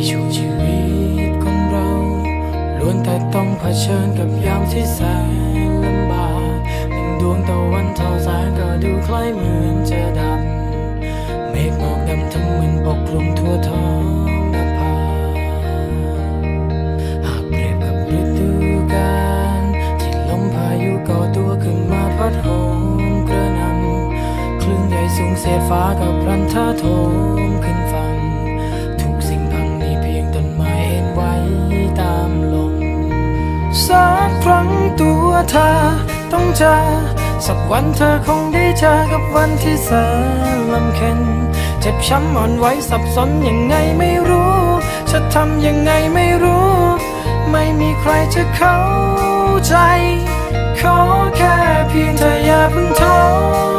ช่วงชีวิตของเราล้วนแต่ต้องเผชิญกับยามที่แสนลำบากหนึ่งดวงตะวันทอแสงก็ดูคล้ายเหมือนจะดำเมฆหมอกดำทั้งมึนปกคลุมทั่วท้องนภาหากเปรียบกับฤดูกาลที่ลมพายุก่อตัวขึ้นมาพัดโหมกระหน่ำคลื่นใหญ่สูงเศษฟ้ากับพลันท่าโถมขึ้นฝั่งทุกสิ่งพังมีเพียงต้นไม้เอ็นไว้ตามลมสักครั้งตัวเธอต้องเจอสักวันเธอคงได้เจอกับวันที่แสนลำเค็ญเจ็บช้ำอ่อนไหวสับสนยังไงไม่รู้จะทำยังไงไม่รู้ไม่มีใครจะเข้าใจขอแค่เพียงเธออย่าเพิ่งท้อ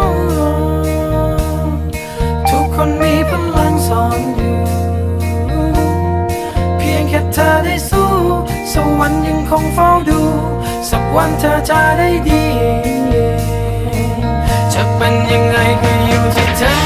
ทุกคนมีพลังซ่อนอยู่เพียงแค่เธอได้สู้สวรรค์ยังคงเฝ้าดูสักวันเธอจะได้ดีจะเป็นยังไงก็อยู่ที่เธอ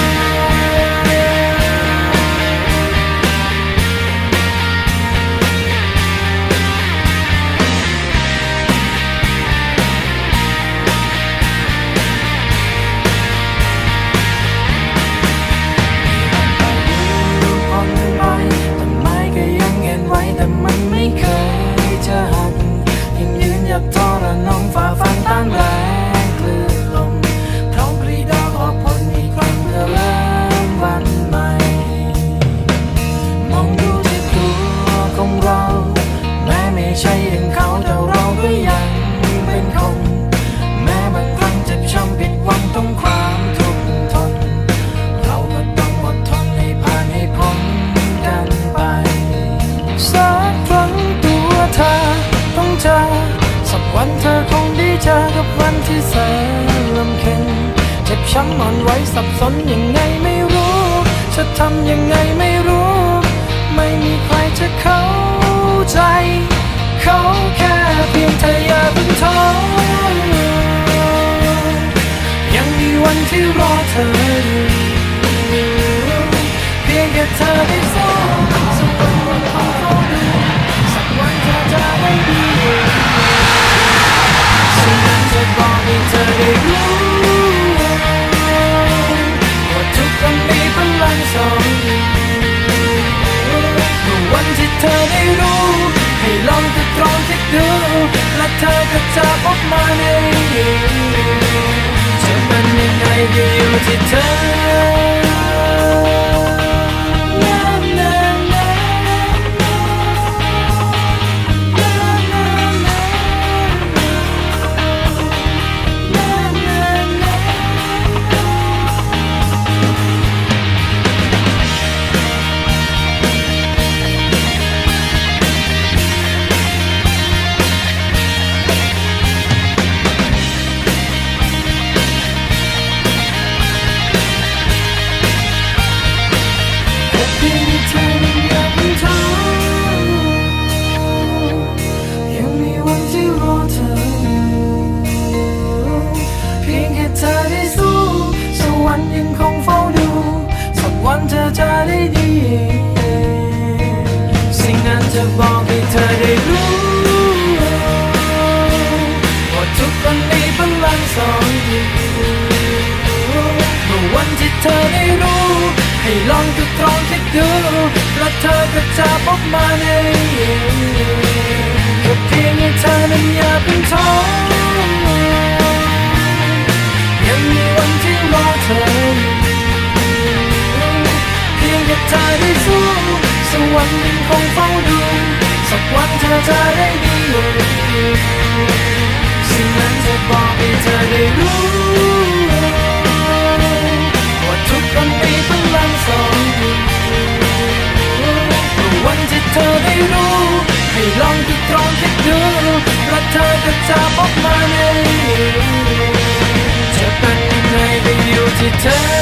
แต่มันไม่เคยจะหักยังยืนหยัดทรนงฝ่าฟันต้านแรงคลื่นลมพร้อมกรีดร้องขอพ้นอีกครั้งเพื่อเริ่มวันใหม่มองดูที่ตัวของเราแม้ไม่ใช่อย่างเขาแต่เราก็ยังเป็นคนแม้บางครั้งเจ็บช้ำผิดหวังต้องความทุกข์ทนเราก็ต้องอดทนให้ผ่านให้พ้นกันไปสักครั้งตัวเธอต้องเจอสักวันเธอคงได้เจอกับวันที่แสนลำเค็ญเจ็บช้ำอ่อนไหวสับสนยังไงไม่รู้จะทำยังไงไม่รู้ไม่มีใครจะเข้าใจเขาแค่เพียงเธออย่าเพิ่งท้อยังมีวันที่รอเธออยู่เพียงแค่เธอได้สู้สักวันของเขาดูสักวันเธอจะได้ดีสิ่งนั้นจะบอกให้เธอได้รู้ว่าทุกคนมีพลังซ่อนอยู่เมื่อวันที่เธอได้รู้ให้ลองตรองคิดดูและเธอก็จะพบมันเองจะเป็นยังไงก็อยู่ที่เธอยังคงเฝ้าดูสักวันเธอจะได้ดีสิ่งนั้นจะบอกให้เธอได้รู้ว่าทุกคนมีพลังซ่อนอยู่เมื่อวันที่เธอได้รู้ให้ลองตรองคิดดูและเธอก็จะพบมันเองแค่เพียงให้เธอนั้นอย่าเพิ่งท้อยังมีวันที่รอเธอเพียงแค่เธอได้สู้สวรรค์ยังคงเฝ้าดูสักวันเธอจะได้ดีสิ่งนั้นจะบอกให้เธอได้รู้ว่าทุกคนมีพลังซ่อนอยู่เมื่อวันที่เธอได้รู้ให้ลองตรองคิดดูและเธอก็จะพบมันเองจะเป็นยังไงก็อยู่ที่เธอ